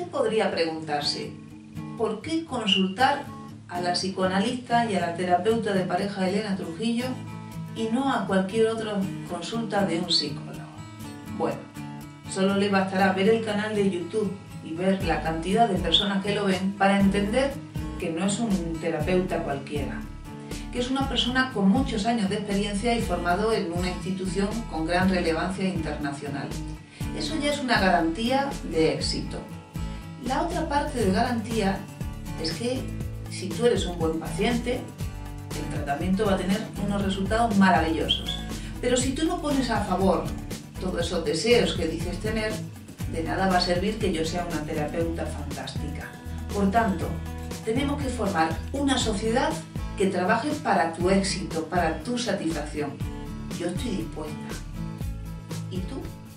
podría preguntarse, ¿por qué consultar a la psicoanalista y a la terapeuta de pareja Elena Trujillo y no a cualquier otra consulta de un psicólogo? Bueno, solo le bastará ver el canal de YouTube y ver la cantidad de personas que lo ven para entender que no es un terapeuta cualquiera, que es una persona con muchos años de experiencia y formado en una institución con gran relevancia internacional. Eso ya es una garantía de éxito. La otra parte de garantía es que si tú eres un buen paciente, el tratamiento va a tener unos resultados maravillosos. Pero si tú no pones a favor todos esos deseos que dices tener, de nada va a servir que yo sea una terapeuta fantástica. Por tanto, tenemos que formar una sociedad que trabaje para tu éxito, para tu satisfacción. Yo estoy dispuesta. ¿Y tú?